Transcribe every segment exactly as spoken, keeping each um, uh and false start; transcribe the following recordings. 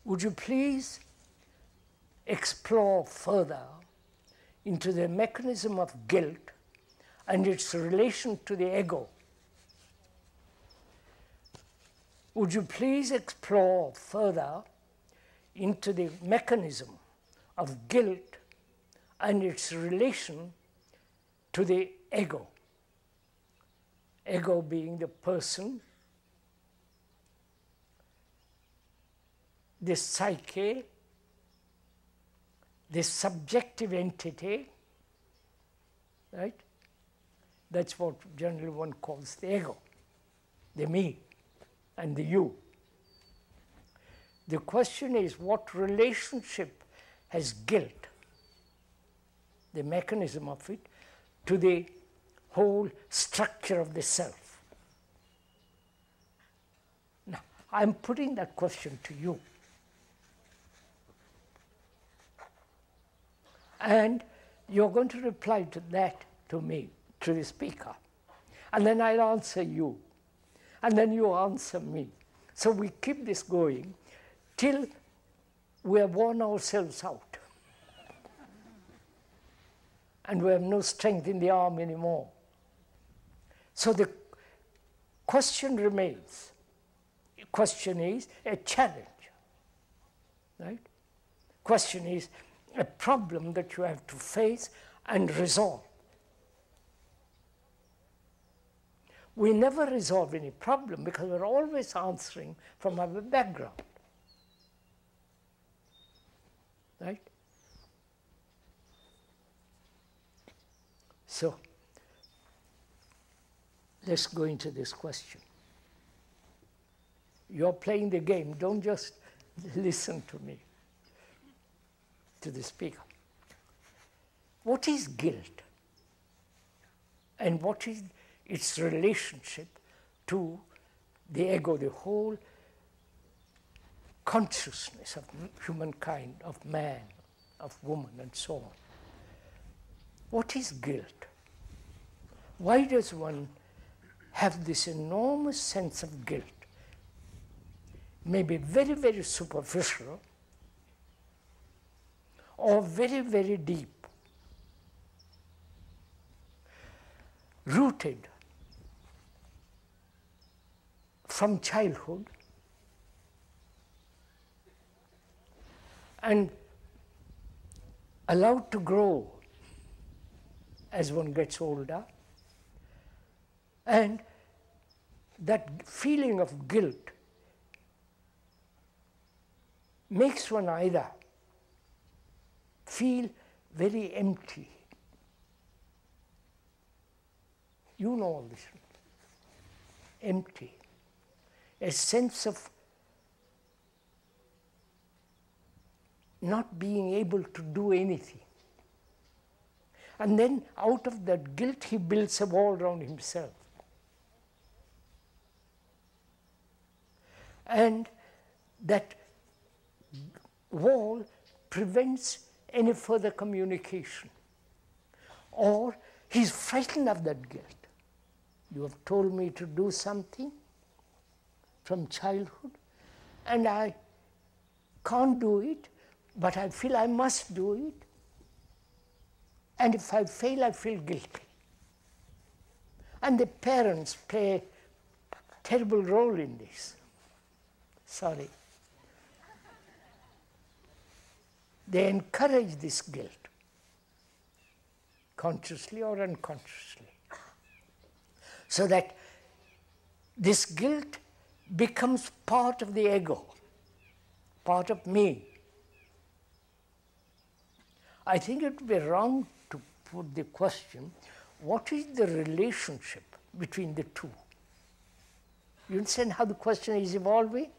would you please explore further into the mechanism of guilt and its relation to the ego? Would you please explore further into the mechanism of guilt and its relation to the ego? Ego being the person, the psyche, the subjective entity, right? That's what generally one calls the ego, the me and the you. The question is, what relationship has guilt, the mechanism of it, to the whole structure of the self? Now, I'm putting that question to you. And you're going to reply to that to me, to the speaker. And then I'll answer you. And then you answer me. So we keep this going till we have worn ourselves out. And we have no strength in the arm anymore. So the question remains. The question is a challenge. Right? Question is a problem that you have to face and resolve. We never resolve any problem because we're always answering from our background. Right? So, let's go into this question. You're playing the game, don't just listen to me, to the speaker. What is guilt? And what is its relationship to the ego, the whole consciousness of humankind, of man, of woman, and so on? What is guilt? Why does one have this enormous sense of guilt? Maybe very, very superficial, or very, very deep, rooted from childhood and allowed to grow as one gets older, and that feeling of guilt makes one either feel very empty. You know all this. Empty. A sense of not being able to do anything. And then out of that guilt, he builds a wall around himself. And that wall prevents any further communication. Or he's frightened of that guilt. You have told me to do something from childhood, and I can't do it, but I feel I must do it. And if I fail, I feel guilty. And the parents play a terrible role in this. Sorry. They encourage this guilt, consciously or unconsciously, so that this guilt becomes part of the ego, part of me. I think it would be wrong to put the question, what is the relationship between the two? You understand how the question is evolving?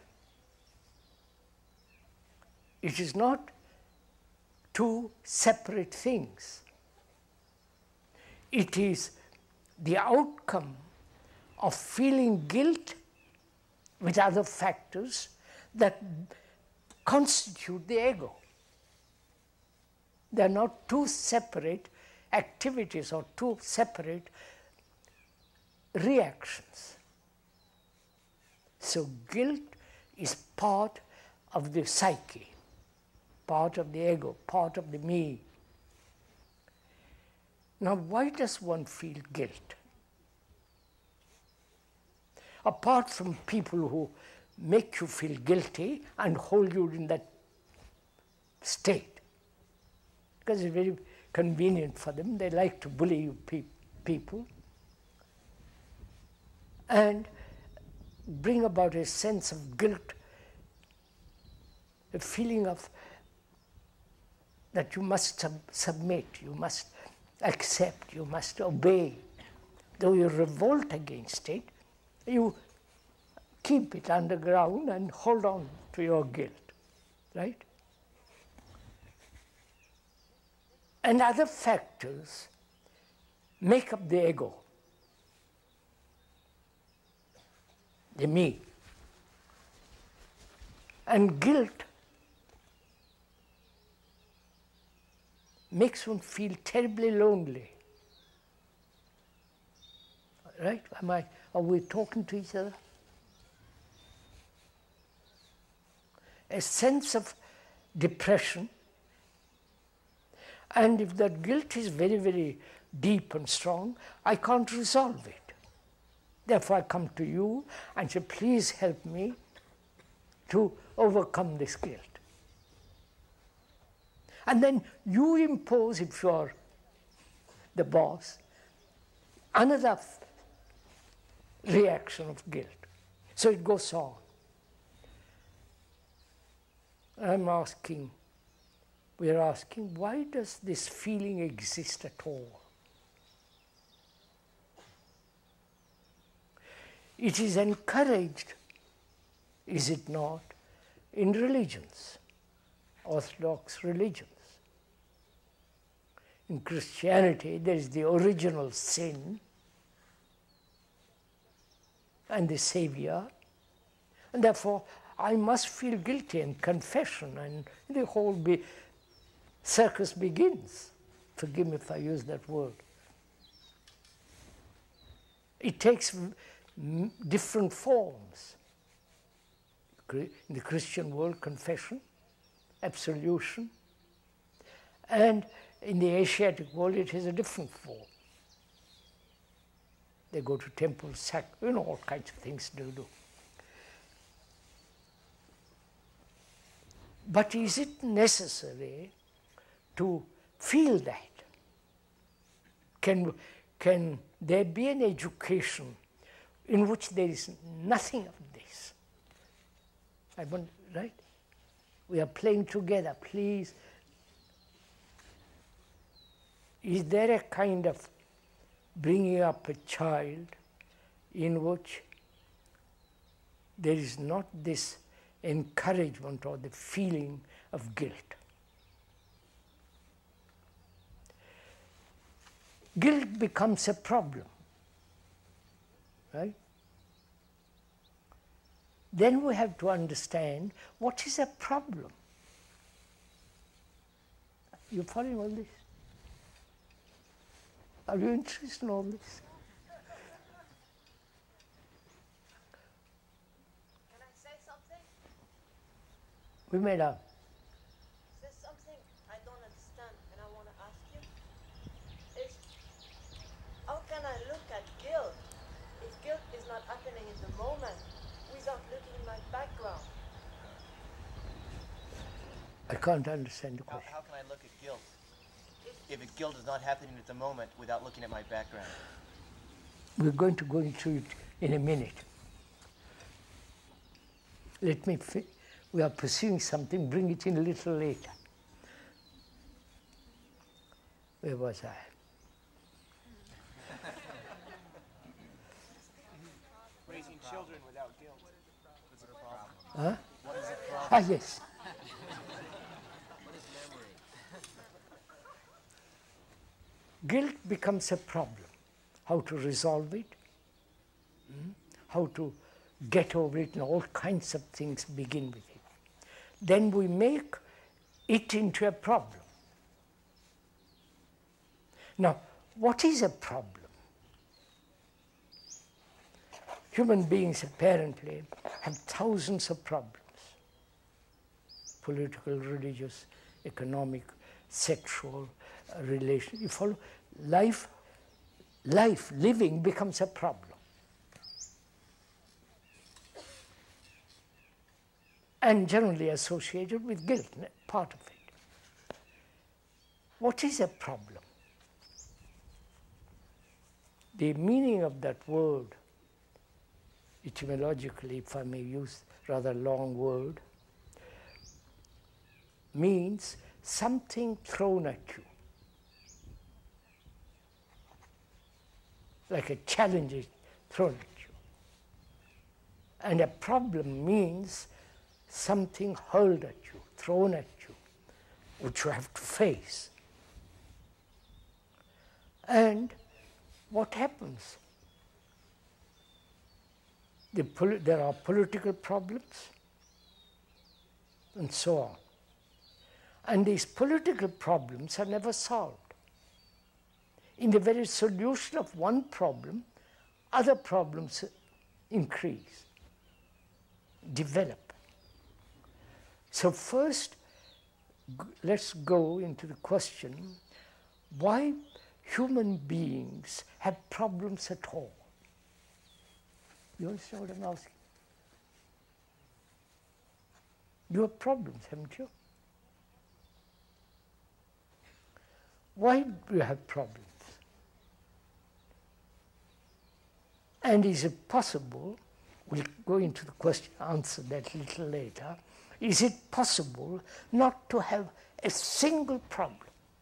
It is not two separate things. It is the outcome of feeling guilt with other factors that constitute the ego. They are not two separate activities or two separate reactions. So guilt is part of the psyche, part of the ego, part of the me. Now, why does one feel guilt? Apart from people who make you feel guilty and hold you in that state, because it's very convenient for them, they like to bully you pe people, and bring about a sense of guilt, a feeling of that you must sub submit, you must accept, you must obey. Though you revolt against it, you keep it underground and hold on to your guilt, right? And other factors make up the ego, the me. And guilt makes one feel terribly lonely. Right? Am I, are we talking to each other? A sense of depression. And if that guilt is very, very deep and strong, I can't resolve it. Therefore, I come to you and say, please help me to overcome this guilt. And then you impose, if you are the boss, another reaction of guilt. So it goes on. I'm asking, we are asking, why does this feeling exist at all? It is encouraged, is it not, in religions, Orthodox religions. In Christianity, there is the original sin and the Savior, and therefore I must feel guilty and confession, and the whole be circus begins. Forgive me if I use that word. It takes m different forms. In the Christian world, confession, absolution, and in the Asiatic world, it is a different form. They go to temples, sack, you know, all kinds of things they do. But is it necessary to feel that? Can, can there be an education in which there is nothing of this? I want, right? We are playing together, please. Is there a kind of bringing up a child in which there is not this encouragement or the feeling of guilt? Guilt becomes a problem, right? Then we have to understand what is a problem. You following all this? Are you interested in all this? Can I say something? We made up. There's something I don't understand and I want to ask you. Is how can I look at guilt if guilt is not happening in the moment without looking at my background? I can't understand the How, question. how can I look at guilt if it, guilt is not happening at the moment without looking at my background? We're going to go into it in a minute. Let me, fi we are pursuing something, bring it in a little later. Where was I? Raising children without guilt. Is it a problem? Huh? What is a problem? Ah, yes. Guilt becomes a problem. How to resolve it, hmm? How to get over it, and all kinds of things begin with it. Then we make it into a problem. Now, what is a problem? Human beings apparently have thousands of problems. political, religious, economic, sexual uh, relation. You follow? Life, life, living becomes a problem. And generally associated with guilt, part of it. What is a problem? The meaning of that word, etymologically, if I may use rather long word, means something thrown at you. Like a challenge is thrown at you. And a problem means something hurled at you, thrown at you, which you have to face. And what happens? The poli- there are political problems and so on. And these political problems are never solved. In the very solution of one problem, other problems increase, develop. So first, let's go into the question, why human beings have problems at all? You understand what I'm asking? You have problems, haven't you? Why do you have problems? And is it possible, we'll go into the question, answer that a little later, is it possible not to have a single problem?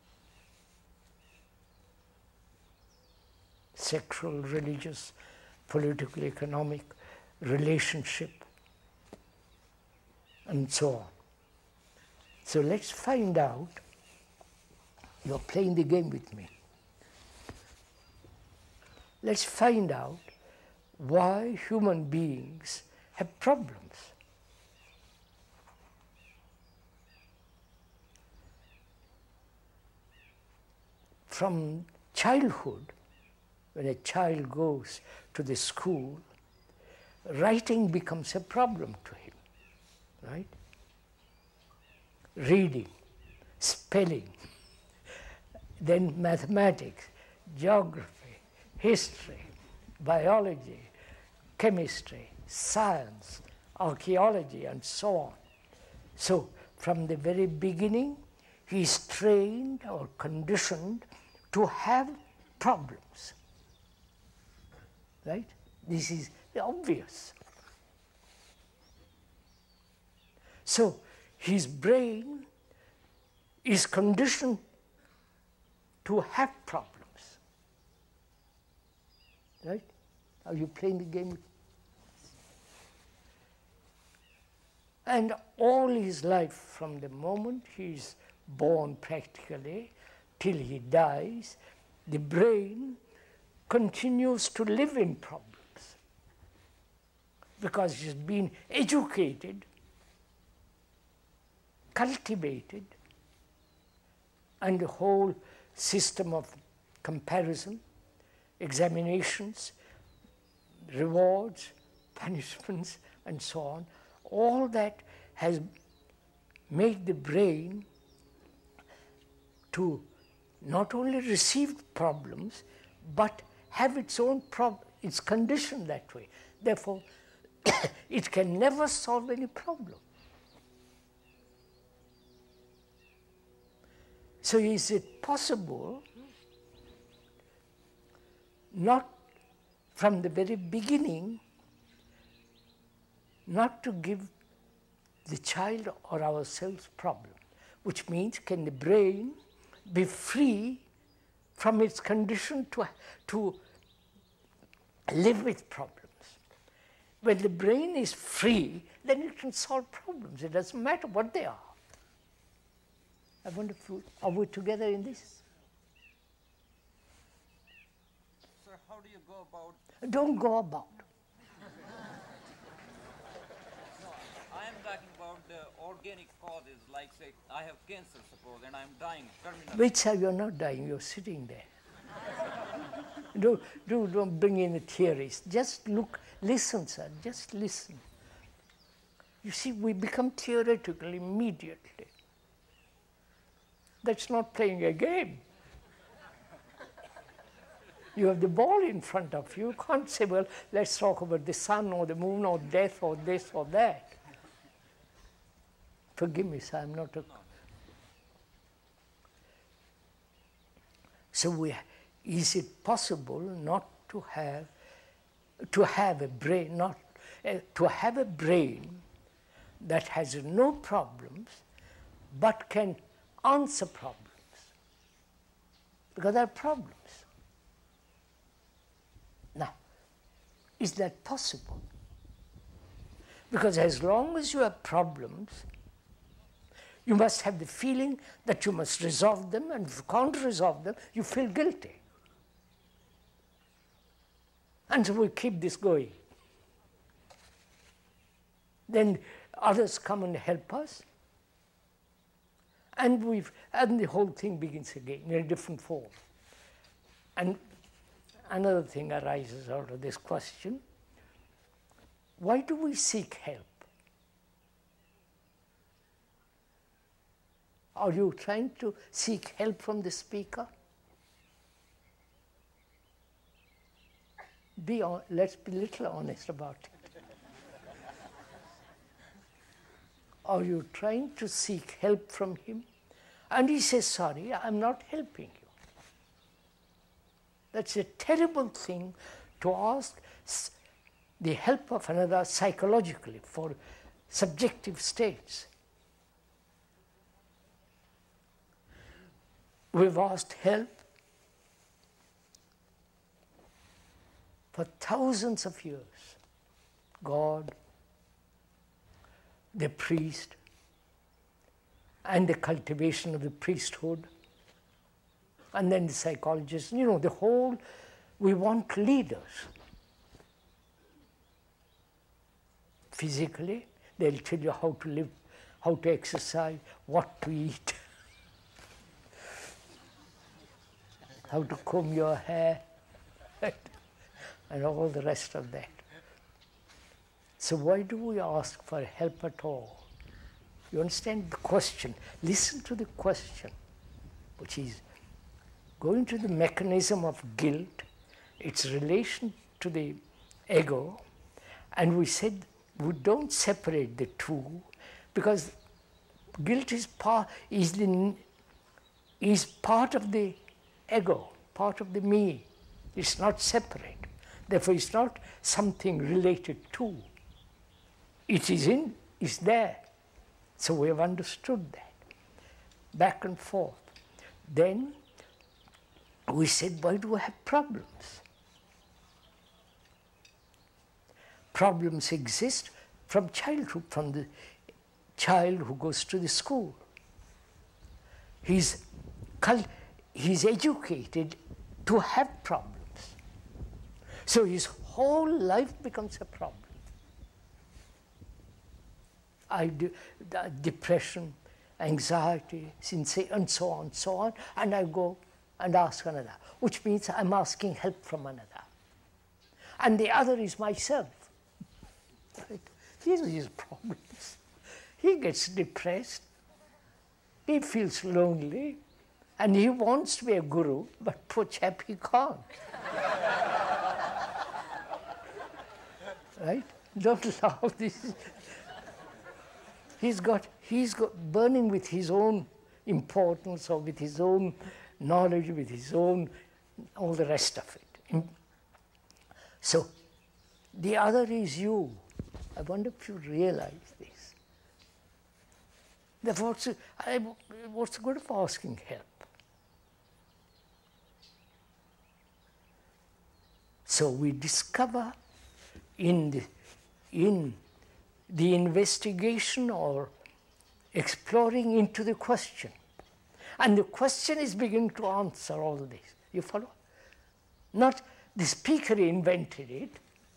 Sexual, religious, political, economic, relationship, and so on. So let's find out, you're playing the game with me. Let's find out why human beings have problems. From childhood, when a child goes to the school, writing becomes a problem to him, right? Reading, spelling, then mathematics, geography, history, biology, chemistry, science, archaeology, and so on. So from the very beginning, he is trained or conditioned to have problems, right? This is obvious. So his brain is conditioned to have problems, right? Are you playing the game? And all his life, from the moment he is born practically till he dies, the brain continues to live in problems because he's been educated, cultivated, and the whole system of comparison, examinations, rewards, punishments, and so on, all that has made the brain to not only receive problems, but have its own problem. It's conditioned that way. Therefore, it can never solve any problem. So is it possible not from the very beginning not to give the child or ourselves problem, which means can the brain be free from its condition to, to live with problems. When the brain is free, then it can solve problems. It doesn't matter what they are. I wonder if we, are we together in this? Sir, how do you go about... Don't go about. No, I am talking about the organic causes, like say, I have cancer, suppose, and I am dying terminally. Wait, sir, you're not dying, you're sitting there. do, do, don't bring in the theories. Just look, listen, sir, just listen. You see, we become theoretical immediately. That's not playing a game. You have the ball in front of you. You can't say, well, let's talk about the sun or the moon or death or this or that. Forgive me, sir, I'm not a... So we, is it possible not to have, to have a brain, not, uh, to have a brain that has no problems, but can answer problems? Because there are problems. Now, is that possible? Because as long as you have problems, you must have the feeling that you must resolve them, and if you can't resolve them, you feel guilty. And so we keep this going. Then others come and help us, and we've and the whole thing begins again in a different form. And another thing arises out of this question: why do we seek help? Are you trying to seek help from the speaker? Be on, let's be a little honest about it. Are you trying to seek help from him? And he says, sorry, I'm not helping you. That's a terrible thing to ask the help of another psychologically for subjective states. We've asked help for thousands of years. God, the priest, and the cultivation of the priesthood, and then the psychologists, you know, the whole, we want leaders. Physically, they'll tell you how to live, how to exercise, what to eat, how to comb your hair, and all the rest of that. So why do we ask for help at all? You understand the question? Listen to the question, which is going to the mechanism of guilt, its relation to the ego, and we said we don't separate the two because guilt is part, is, the, is part of the ego, part of the me. It's not separate. Therefore, it's not something related to. It is in, it's there. So we have understood that. Back and forth. Then we said, why do we have problems? Problems exist from childhood, from the child who goes to the school. He's, he's educated to have problems. So his whole life becomes a problem. I do, the depression, anxiety, sincere, and so on, so on, and I go and ask another, which means I'm asking help from another. And the other is myself. Right? These are his problems. He gets depressed, he feels lonely, and he wants to be a guru, but poor chap, he can't. Right? Don't laugh. This he's got, he's got burning with his own importance or with his own knowledge, with his own, all the rest of it. So the other is you. I wonder if you realize this. Therefore, what's, I, what's the good of asking help? So we discover in the, in the investigation or exploring into the question. And the question is beginning to answer all this. You follow? Not the speaker invented it.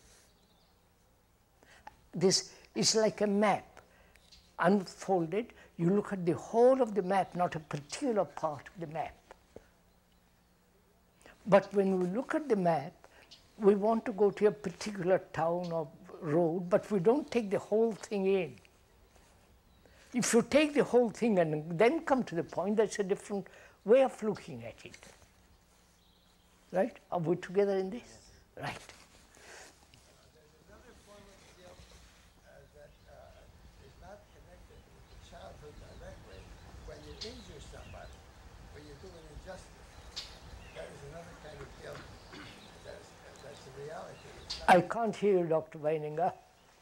This is like a map. Unfolded, you look at the whole of the map, not a particular part of the map. But when we look at the map, we want to go to a particular town or road, but we don't take the whole thing in. If you take the whole thing and then come to the point, that's a different way of looking at it. Right? Are we together in this? Yes. Right. There's another form of guilt uh, that uh, is not connected with the childhood directly. When you injure somebody, when you do an injustice, that is another kind of guilt. That's, that's the reality. I can't hear you, Doctor Weininger.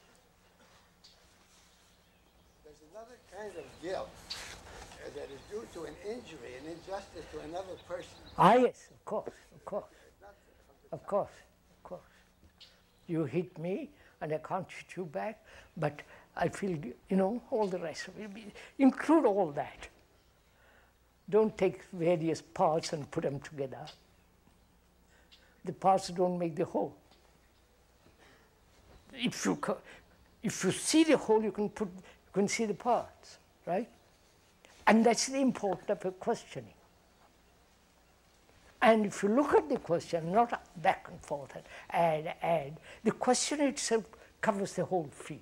There's another kind of guilt uh, that is due to an injury, an injustice to another person. Ah, yes, of course, of course. Of course, of course. You hit me, and I can't hit you back, but I feel, you know, all the rest of it. Include all that. Don't take various parts and put them together. The parts don't make the whole. If you, if you see the whole, you can, put, you can see the parts, right? And that's the importance of a questioning. And if you look at the question, not back and forth and add, add, the question itself covers the whole field.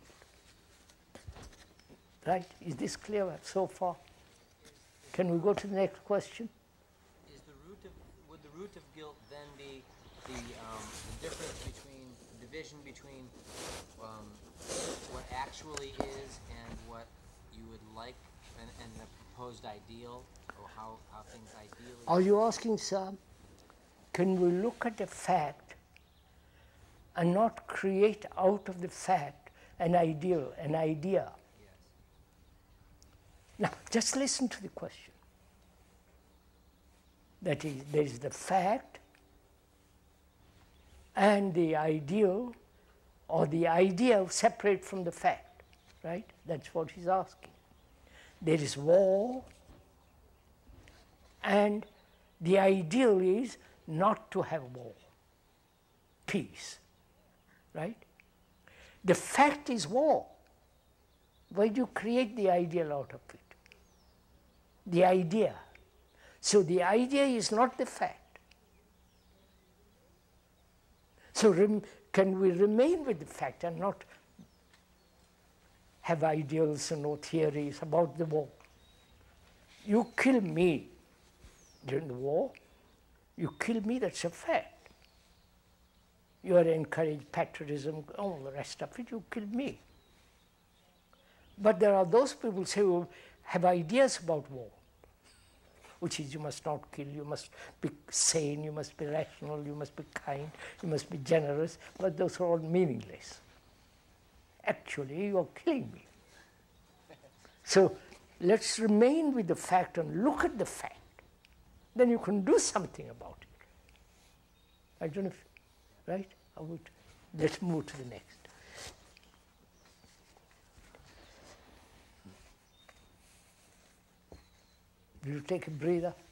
Right? Is this clear so far? Can we go to the next question? Is the root of, would the root of guilt then be the, um, the difference between, the division between um, what actually is and what you would like, and, and the proposed ideal, or how, how things ideally... Are you asking, sir, can we look at the fact and not create out of the fact an ideal, an idea? Yes. Now, just listen to the question. That is, there is the fact and the ideal, or the idea separate from the fact, right? That's what he's asking. There is war, and the ideal is not to have war, peace, right? The fact is war. Why do you create the ideal out of it? The idea. So the idea is not the fact. So rem can we remain with the fact and not have ideals and no theories about the war? You kill me during the war, you kill me, that's a fact. You are encouraged patriotism, all the rest of it, you kill me. But there are those people who say, who have ideas about war, which is you must not kill, you must be sane, you must be rational, you must be kind, you must be generous, but those are all meaningless. Actually, you are killing me. So let's remain with the fact and look at the fact. Then you can do something about it. I don't know if, right? I would, let's move to the next. Will you take a breather?